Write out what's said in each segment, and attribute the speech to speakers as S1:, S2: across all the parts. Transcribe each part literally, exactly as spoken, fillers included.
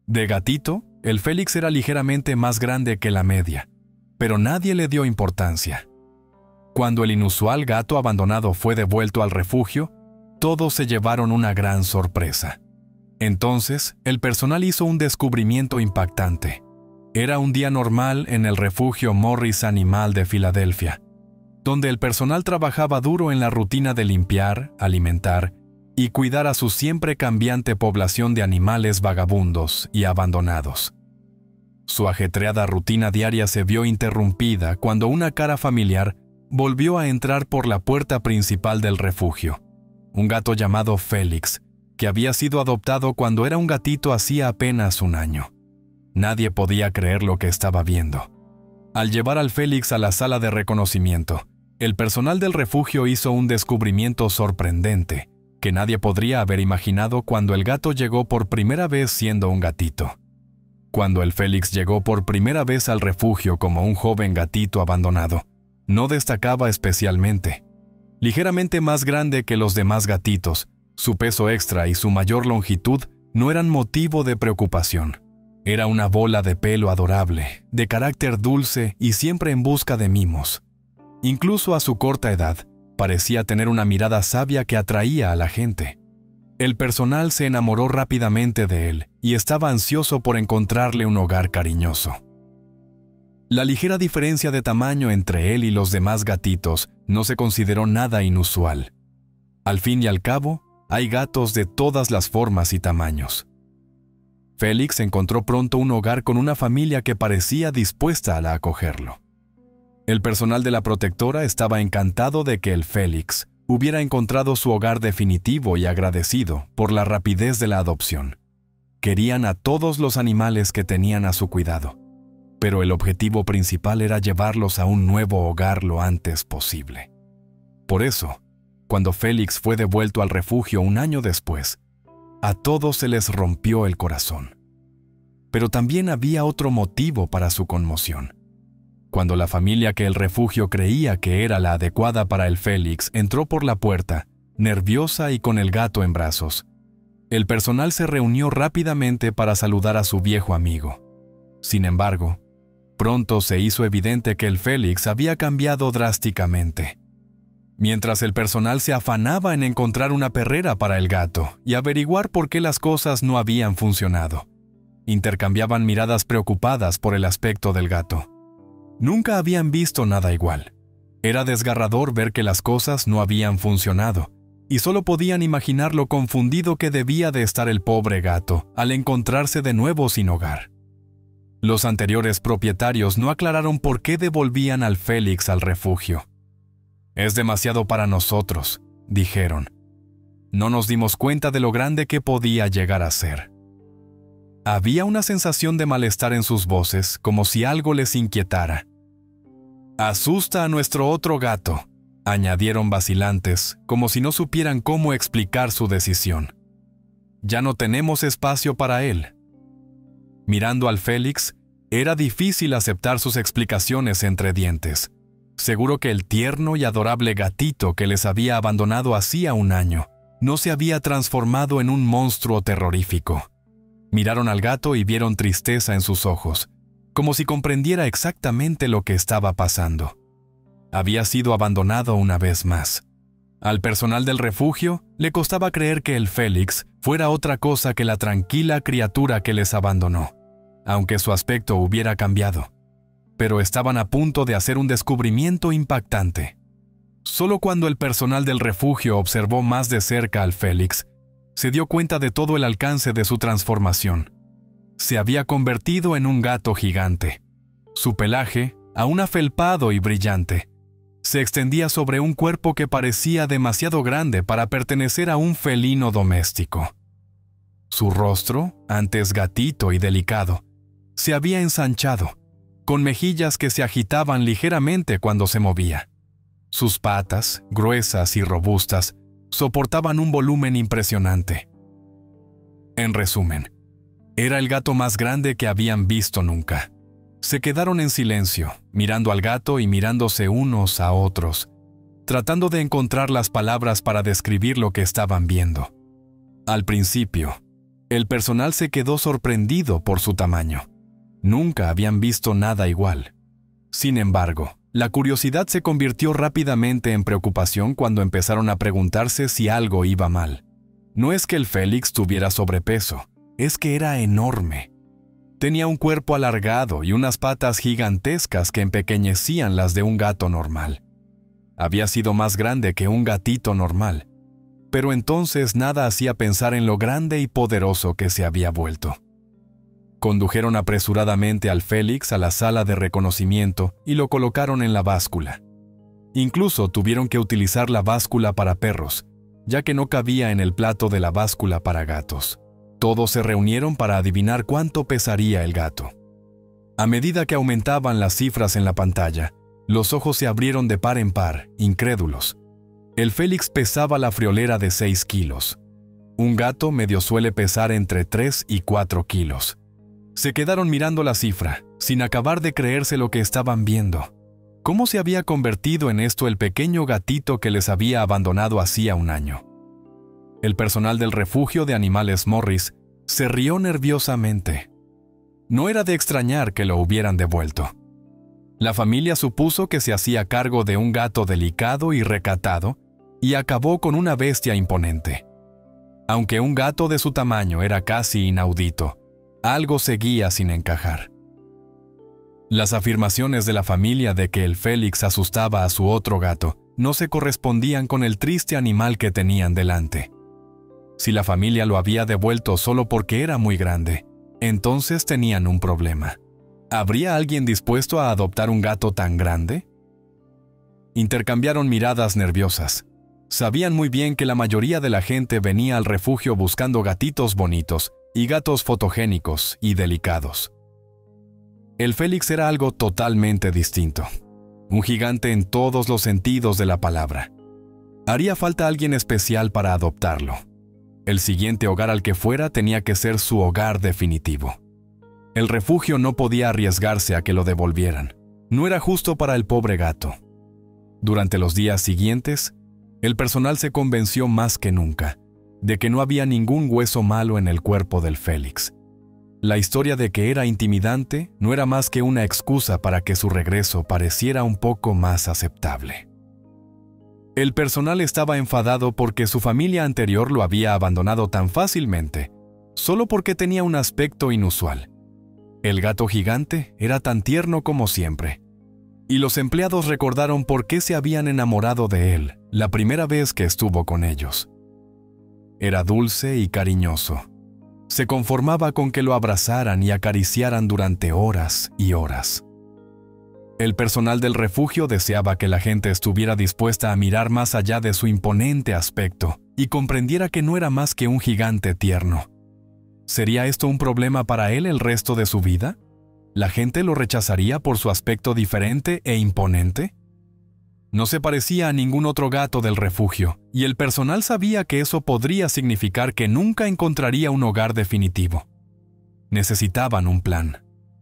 S1: De gatito, el Félix era ligeramente más grande que la media, pero nadie le dio importancia. Cuando el inusual gato abandonado fue devuelto al refugio, todos se llevaron una gran sorpresa. Entonces, el personal hizo un descubrimiento impactante. Era un día normal en el refugio Morris Animal de Filadelfia, donde el personal trabajaba duro en la rutina de limpiar, alimentar y cuidar a su siempre cambiante población de animales vagabundos y abandonados. Su ajetreada rutina diaria se vio interrumpida cuando una cara familiar volvió a entrar por la puerta principal del refugio. Un gato llamado Félix, que había sido adoptado cuando era un gatito hacía apenas un año. Nadie podía creer lo que estaba viendo. Al llevar al Félix a la sala de reconocimiento, el personal del refugio hizo un descubrimiento sorprendente que nadie podría haber imaginado cuando el gato llegó por primera vez siendo un gatito. Cuando el Félix llegó por primera vez al refugio como un joven gatito abandonado, no destacaba especialmente. Ligeramente más grande que los demás gatitos, su peso extra y su mayor longitud no eran motivo de preocupación. Era una bola de pelo adorable, de carácter dulce y siempre en busca de mimos. Incluso a su corta edad, parecía tener una mirada sabia que atraía a la gente. El personal se enamoró rápidamente de él y estaba ansioso por encontrarle un hogar cariñoso. La ligera diferencia de tamaño entre él y los demás gatitos no se consideró nada inusual. Al fin y al cabo, hay gatos de todas las formas y tamaños. Félix encontró pronto un hogar con una familia que parecía dispuesta a acogerlo. El personal de la protectora estaba encantado de que el Félix hubiera encontrado su hogar definitivo y agradecido por la rapidez de la adopción. Querían a todos los animales que tenían a su cuidado, pero el objetivo principal era llevarlos a un nuevo hogar lo antes posible. Por eso, cuando Félix fue devuelto al refugio un año después, a todos se les rompió el corazón. Pero también había otro motivo para su conmoción. Cuando la familia que el refugio creía que era la adecuada para el Félix entró por la puerta, nerviosa y con el gato en brazos, el personal se reunió rápidamente para saludar a su viejo amigo. Sin embargo, pronto se hizo evidente que el Félix había cambiado drásticamente. Mientras el personal se afanaba en encontrar una perrera para el gato y averiguar por qué las cosas no habían funcionado, intercambiaban miradas preocupadas por el aspecto del gato. Nunca habían visto nada igual. Era desgarrador ver que las cosas no habían funcionado, y solo podían imaginar lo confundido que debía de estar el pobre gato al encontrarse de nuevo sin hogar. Los anteriores propietarios no aclararon por qué devolvían al Félix al refugio. «Es demasiado para nosotros», dijeron. No nos dimos cuenta de lo grande que podía llegar a ser. Había una sensación de malestar en sus voces, como si algo les inquietara. «Asusta a nuestro otro gato», añadieron vacilantes, como si no supieran cómo explicar su decisión. «Ya no tenemos espacio para él». Mirando al Félix, era difícil aceptar sus explicaciones entre dientes. Seguro que el tierno y adorable gatito que les había abandonado hacía un año no se había transformado en un monstruo terrorífico. Miraron al gato y vieron tristeza en sus ojos, como si comprendiera exactamente lo que estaba pasando. Había sido abandonado una vez más. Al personal del refugio le costaba creer que el Félix fuera otra cosa que la tranquila criatura que les abandonó, aunque su aspecto hubiera cambiado. Pero estaban a punto de hacer un descubrimiento impactante. Solo cuando el personal del refugio observó más de cerca al Félix, se dio cuenta de todo el alcance de su transformación. Se había convertido en un gato gigante. Su pelaje, aún afelpado y brillante, se extendía sobre un cuerpo que parecía demasiado grande para pertenecer a un felino doméstico. Su rostro, antes gatito y delicado, se había ensanchado, con mejillas que se agitaban ligeramente cuando se movía. Sus patas, gruesas y robustas, soportaban un volumen impresionante. En resumen, era el gato más grande que habían visto nunca. Se quedaron en silencio, mirando al gato y mirándose unos a otros, tratando de encontrar las palabras para describir lo que estaban viendo. Al principio, El personal se quedó sorprendido por su tamaño. Nunca habían visto nada igual. Sin embargo, la curiosidad se convirtió rápidamente en preocupación cuando empezaron a preguntarse si algo iba mal. No es que el Félix tuviera sobrepeso, es que era enorme. Tenía un cuerpo alargado y unas patas gigantescas que empequeñecían las de un gato normal. Había sido más grande que un gatito normal, pero entonces nada hacía pensar en lo grande y poderoso que se había vuelto. Condujeron apresuradamente al Félix a la sala de reconocimiento y lo colocaron en la báscula. Incluso tuvieron que utilizar la báscula para perros, ya que no cabía en el plato de la báscula para gatos. Todos se reunieron para adivinar cuánto pesaría el gato. A medida que aumentaban las cifras en la pantalla, los ojos se abrieron de par en par, incrédulos. El Félix pesaba la friolera de seis kilos. Un gato medio suele pesar entre tres y cuatro kilos. Se quedaron mirando la cifra, sin acabar de creerse lo que estaban viendo. ¿Cómo se había convertido en esto el pequeño gatito que les había abandonado hacía un año? El personal del refugio de animales Morris se rió nerviosamente. No era de extrañar que lo hubieran devuelto. La familia supuso que se hacía cargo de un gato delicado y recatado y acabó con una bestia imponente. Aunque un gato de su tamaño era casi inaudito, algo seguía sin encajar. Las afirmaciones de la familia de que el Félix asustaba a su otro gato no se correspondían con el triste animal que tenían delante. Si la familia lo había devuelto solo porque era muy grande, entonces tenían un problema. ¿Habría alguien dispuesto a adoptar un gato tan grande? Intercambiaron miradas nerviosas. Sabían muy bien que la mayoría de la gente venía al refugio buscando gatitos bonitos y gatos fotogénicos y delicados. El Félix era algo totalmente distinto. Un gigante en todos los sentidos de la palabra. Haría falta alguien especial para adoptarlo. El siguiente hogar al que fuera tenía que ser su hogar definitivo. El refugio no podía arriesgarse a que lo devolvieran. No era justo para el pobre gato. Durante los días siguientes, el personal se convenció más que nunca de que no había ningún hueso malo en el cuerpo del Félix. La historia de que era intimidante no era más que una excusa para que su regreso pareciera un poco más aceptable. El personal estaba enfadado porque su familia anterior lo había abandonado tan fácilmente, solo porque tenía un aspecto inusual. El gato gigante era tan tierno como siempre, y los empleados recordaron por qué se habían enamorado de él la primera vez que estuvo con ellos. Era dulce y cariñoso. Se conformaba con que lo abrazaran y acariciaran durante horas y horas. El personal del refugio deseaba que la gente estuviera dispuesta a mirar más allá de su imponente aspecto y comprendiera que no era más que un gigante tierno. ¿Sería esto un problema para él el resto de su vida? ¿La gente lo rechazaría por su aspecto diferente e imponente? No se parecía a ningún otro gato del refugio, y el personal sabía que eso podría significar que nunca encontraría un hogar definitivo. Necesitaban un plan.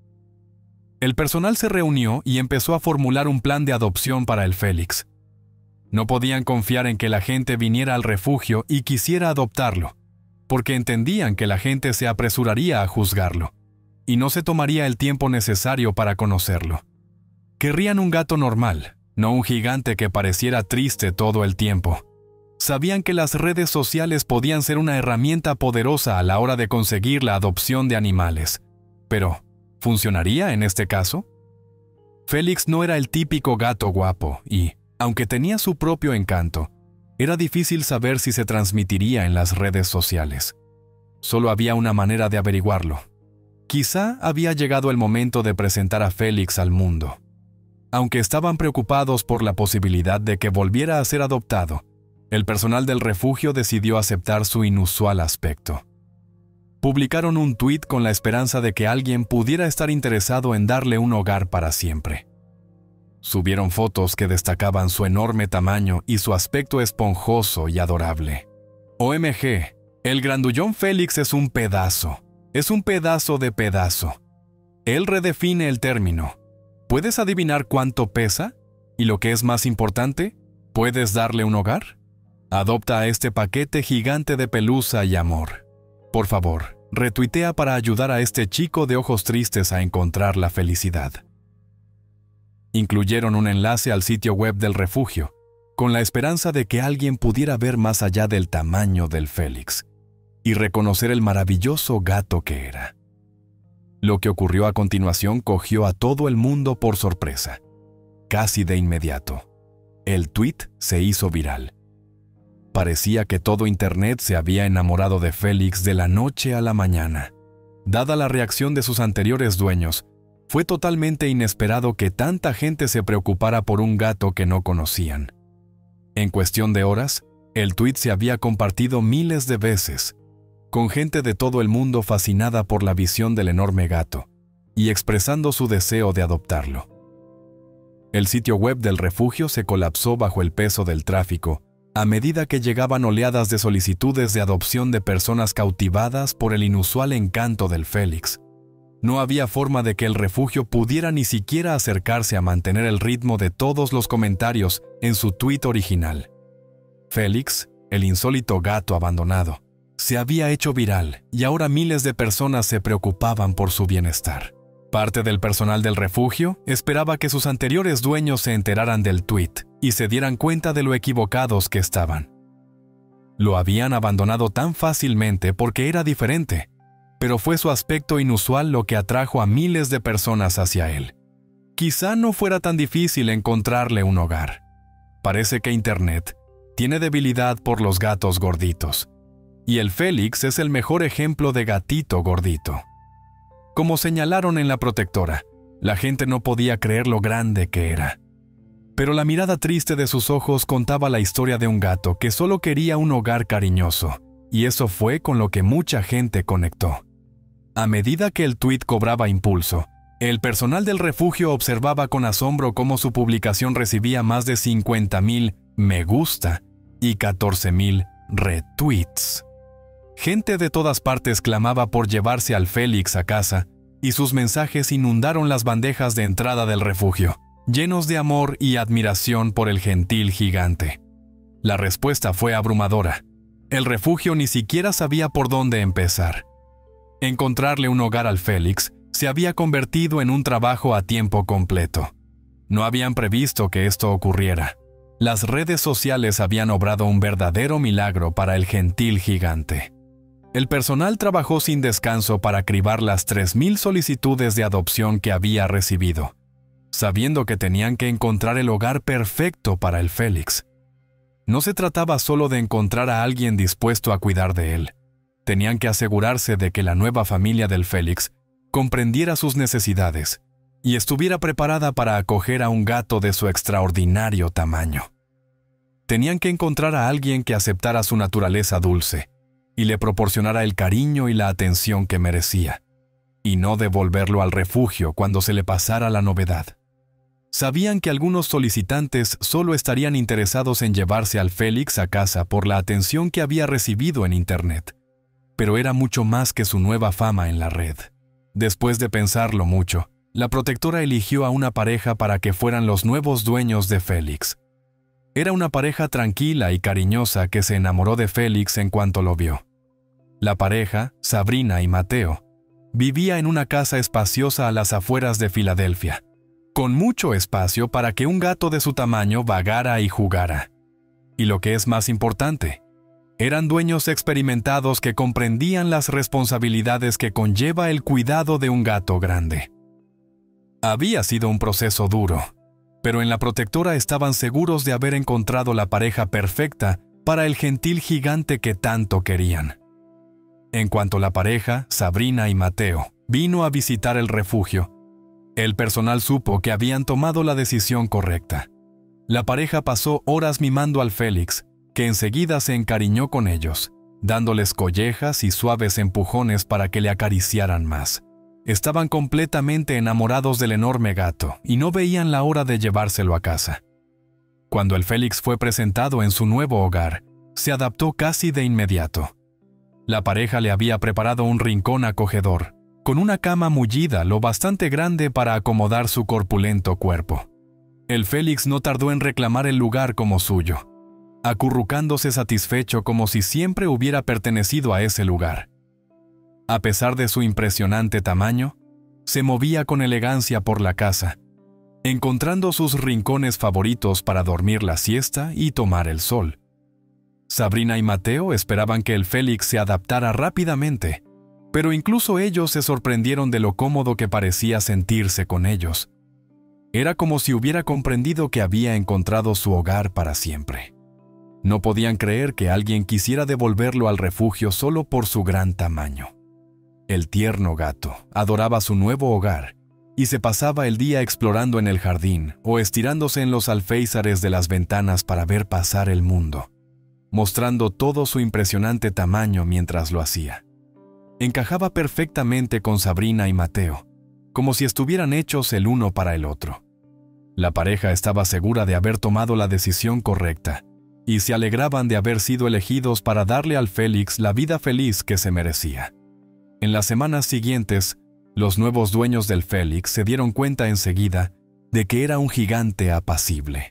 S1: El personal se reunió y empezó a formular un plan de adopción para el Félix. No podían confiar en que la gente viniera al refugio y quisiera adoptarlo, porque entendían que la gente se apresuraría a juzgarlo, y no se tomaría el tiempo necesario para conocerlo. Querrían un gato normal, no un gigante que pareciera triste todo el tiempo. Sabían que las redes sociales podían ser una herramienta poderosa a la hora de conseguir la adopción de animales. Pero, ¿funcionaría en este caso? Félix no era el típico gato guapo y, aunque tenía su propio encanto, era difícil saber si se transmitiría en las redes sociales. Solo había una manera de averiguarlo. Quizá había llegado el momento de presentar a Félix al mundo. Aunque estaban preocupados por la posibilidad de que volviera a ser adoptado, el personal del refugio decidió aceptar su inusual aspecto. Publicaron un tuit con la esperanza de que alguien pudiera estar interesado en darle un hogar para siempre. Subieron fotos que destacaban su enorme tamaño y su aspecto esponjoso y adorable. O M G, el grandullón Félix es un pedazo, es un pedazo de pedazo. Él redefine el término. ¿Puedes adivinar cuánto pesa? Y lo que es más importante, ¿puedes darle un hogar? Adopta a este paquete gigante de pelusa y amor. Por favor, retuitea para ayudar a este chico de ojos tristes a encontrar la felicidad. Incluyeron un enlace al sitio web del refugio, con la esperanza de que alguien pudiera ver más allá del tamaño del Félix y reconocer el maravilloso gato que era. Lo que ocurrió a continuación cogió a todo el mundo por sorpresa. Casi de inmediato, el tuit se hizo viral. Parecía que todo Internet se había enamorado de Félix de la noche a la mañana. Dada la reacción de sus anteriores dueños, fue totalmente inesperado que tanta gente se preocupara por un gato que no conocían. En cuestión de horas, el tuit se había compartido miles de veces, con gente de todo el mundo fascinada por la visión del enorme gato y expresando su deseo de adoptarlo. El sitio web del refugio se colapsó bajo el peso del tráfico a medida que llegaban oleadas de solicitudes de adopción de personas cautivadas por el inusual encanto del Félix. No había forma de que el refugio pudiera ni siquiera acercarse a mantener el ritmo de todos los comentarios en su tuit original. Félix, el insólito gato abandonado, se había hecho viral y ahora miles de personas se preocupaban por su bienestar. Parte del personal del refugio esperaba que sus anteriores dueños se enteraran del tuit y se dieran cuenta de lo equivocados que estaban. Lo habían abandonado tan fácilmente porque era diferente, pero fue su aspecto inusual lo que atrajo a miles de personas hacia él. Quizá no fuera tan difícil encontrarle un hogar. Parece que Internet tiene debilidad por los gatos gorditos, y el Félix es el mejor ejemplo de gatito gordito. Como señalaron en La Protectora, la gente no podía creer lo grande que era. Pero la mirada triste de sus ojos contaba la historia de un gato que solo quería un hogar cariñoso, y eso fue con lo que mucha gente conectó. A medida que el tuit cobraba impulso, el personal del refugio observaba con asombro cómo su publicación recibía más de cincuenta mil me gusta y catorce mil retweets. Gente de todas partes clamaba por llevarse al Félix a casa, y sus mensajes inundaron las bandejas de entrada del refugio, llenos de amor y admiración por el gentil gigante. La respuesta fue abrumadora. El refugio ni siquiera sabía por dónde empezar. Encontrarle un hogar al Félix se había convertido en un trabajo a tiempo completo. No habían previsto que esto ocurriera. Las redes sociales habían obrado un verdadero milagro para el gentil gigante. El personal trabajó sin descanso para cribar las tres mil solicitudes de adopción que había recibido, sabiendo que tenían que encontrar el hogar perfecto para el Félix. No se trataba solo de encontrar a alguien dispuesto a cuidar de él. Tenían que asegurarse de que la nueva familia del Félix comprendiera sus necesidades y estuviera preparada para acoger a un gato de su extraordinario tamaño. Tenían que encontrar a alguien que aceptara su naturaleza dulce y le proporcionara el cariño y la atención que merecía, y no devolverlo al refugio cuando se le pasara la novedad. Sabían que algunos solicitantes solo estarían interesados en llevarse al Félix a casa por la atención que había recibido en Internet, pero era mucho más que su nueva fama en la red. Después de pensarlo mucho, la protectora eligió a una pareja para que fueran los nuevos dueños de Félix. Era una pareja tranquila y cariñosa que se enamoró de Félix en cuanto lo vio. La pareja, Sabrina y Mateo, vivía en una casa espaciosa a las afueras de Filadelfia, con mucho espacio para que un gato de su tamaño vagara y jugara. Y lo que es más importante, eran dueños experimentados que comprendían las responsabilidades que conlleva el cuidado de un gato grande. Había sido un proceso duro, pero en la protectora estaban seguros de haber encontrado la pareja perfecta para el gentil gigante que tanto querían. En cuanto la pareja, Sabrina y Mateo, vino a visitar el refugio, el personal supo que habían tomado la decisión correcta. La pareja pasó horas mimando al Félix, que enseguida se encariñó con ellos, dándoles collejas y suaves empujones para que le acariciaran más. Estaban completamente enamorados del enorme gato y no veían la hora de llevárselo a casa. Cuando el Félix fue presentado en su nuevo hogar, se adaptó casi de inmediato. La pareja le había preparado un rincón acogedor, con una cama mullida lo bastante grande para acomodar su corpulento cuerpo. El Félix no tardó en reclamar el lugar como suyo, acurrucándose satisfecho como si siempre hubiera pertenecido a ese lugar. A pesar de su impresionante tamaño, se movía con elegancia por la casa, encontrando sus rincones favoritos para dormir la siesta y tomar el sol. Sabrina y Mateo esperaban que el Félix se adaptara rápidamente, pero incluso ellos se sorprendieron de lo cómodo que parecía sentirse con ellos. Era como si hubiera comprendido que había encontrado su hogar para siempre. No podían creer que alguien quisiera devolverlo al refugio solo por su gran tamaño. El tierno gato adoraba su nuevo hogar y se pasaba el día explorando en el jardín o estirándose en los alféizares de las ventanas para ver pasar el mundo, mostrando todo su impresionante tamaño mientras lo hacía. Encajaba perfectamente con Sabrina y Mateo, como si estuvieran hechos el uno para el otro. La pareja estaba segura de haber tomado la decisión correcta y se alegraban de haber sido elegidos para darle al Félix la vida feliz que se merecía. En las semanas siguientes, los nuevos dueños del Félix se dieron cuenta enseguida de que era un gigante apacible.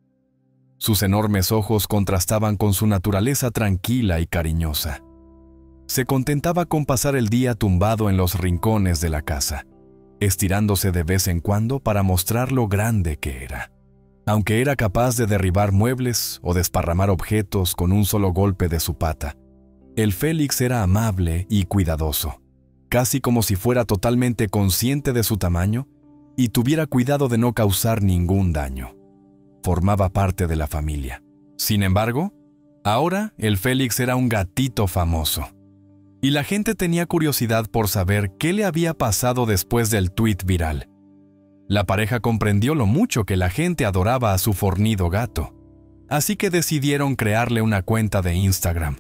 S1: Sus enormes ojos contrastaban con su naturaleza tranquila y cariñosa. Se contentaba con pasar el día tumbado en los rincones de la casa, estirándose de vez en cuando para mostrar lo grande que era. Aunque era capaz de derribar muebles o desparramar objetos con un solo golpe de su pata, el Félix era amable y cuidadoso, casi como si fuera totalmente consciente de su tamaño y tuviera cuidado de no causar ningún daño. Formaba parte de la familia. Sin embargo, ahora el Félix era un gatito famoso. Y la gente tenía curiosidad por saber qué le había pasado después del tuit viral. La pareja comprendió lo mucho que la gente adoraba a su fornido gato, así que decidieron crearle una cuenta de Instagram.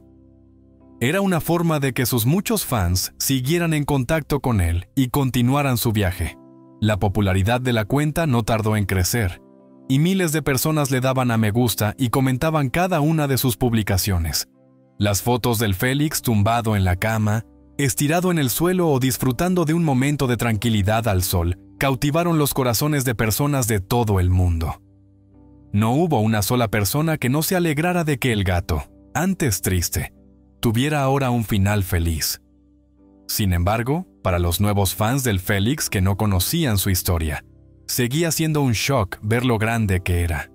S1: Era una forma de que sus muchos fans siguieran en contacto con él y continuaran su viaje. La popularidad de la cuenta no tardó en crecer, y miles de personas le daban a me gusta y comentaban cada una de sus publicaciones. Las fotos del Félix tumbado en la cama, estirado en el suelo o disfrutando de un momento de tranquilidad al sol, cautivaron los corazones de personas de todo el mundo. No hubo una sola persona que no se alegrara de que el gato, antes triste, tuviera ahora un final feliz. Sin embargo, para los nuevos fans del Félix que no conocían su historia, seguía siendo un shock ver lo grande que era.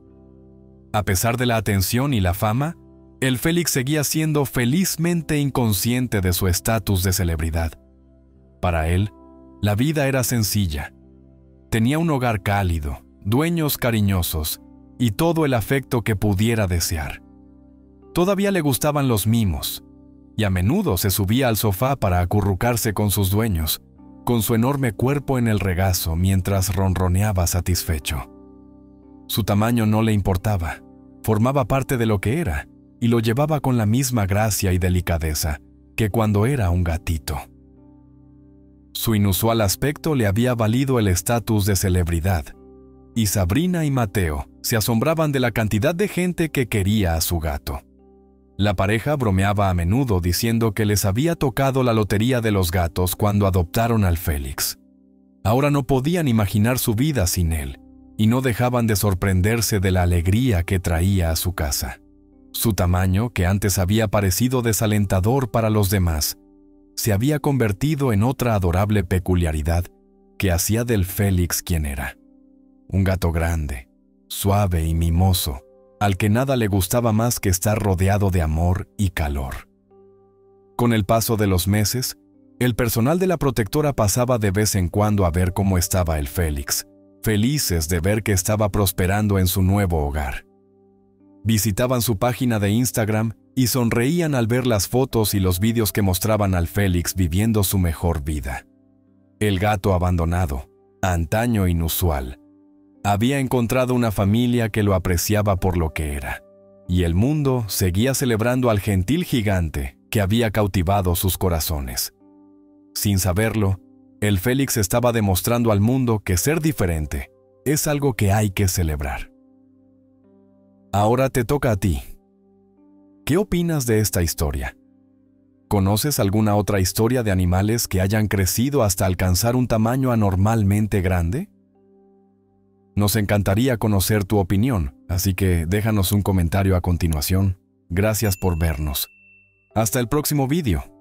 S1: A pesar de la atención y la fama, el Félix seguía siendo felizmente inconsciente de su estatus de celebridad. Para él, la vida era sencilla. Tenía un hogar cálido, dueños cariñosos y todo el afecto que pudiera desear. Todavía le gustaban los mimos, y a menudo se subía al sofá para acurrucarse con sus dueños, con su enorme cuerpo en el regazo mientras ronroneaba satisfecho. Su tamaño no le importaba, formaba parte de lo que era, y lo llevaba con la misma gracia y delicadeza que cuando era un gatito. Su inusual aspecto le había valido el estatus de celebridad, y Sabrina y Mateo se asombraban de la cantidad de gente que quería a su gato. La pareja bromeaba a menudo diciendo que les había tocado la lotería de los gatos cuando adoptaron al Félix. Ahora no podían imaginar su vida sin él, y no dejaban de sorprenderse de la alegría que traía a su casa. Su tamaño, que antes había parecido desalentador para los demás, se había convertido en otra adorable peculiaridad que hacía del Félix quien era. Un gato grande, suave y mimoso, al que nada le gustaba más que estar rodeado de amor y calor. Con el paso de los meses, el personal de la protectora pasaba de vez en cuando a ver cómo estaba el Félix, felices de ver que estaba prosperando en su nuevo hogar. Visitaban su página de Instagram y sonreían al ver las fotos y los vídeos que mostraban al Félix viviendo su mejor vida. El gato abandonado, antaño inusual, había encontrado una familia que lo apreciaba por lo que era, y el mundo seguía celebrando al gentil gigante que había cautivado sus corazones. Sin saberlo, el Félix estaba demostrando al mundo que ser diferente es algo que hay que celebrar. Ahora te toca a ti. ¿Qué opinas de esta historia? ¿Conoces alguna otra historia de animales que hayan crecido hasta alcanzar un tamaño anormalmente grande? Nos encantaría conocer tu opinión, así que déjanos un comentario a continuación. Gracias por vernos. Hasta el próximo vídeo.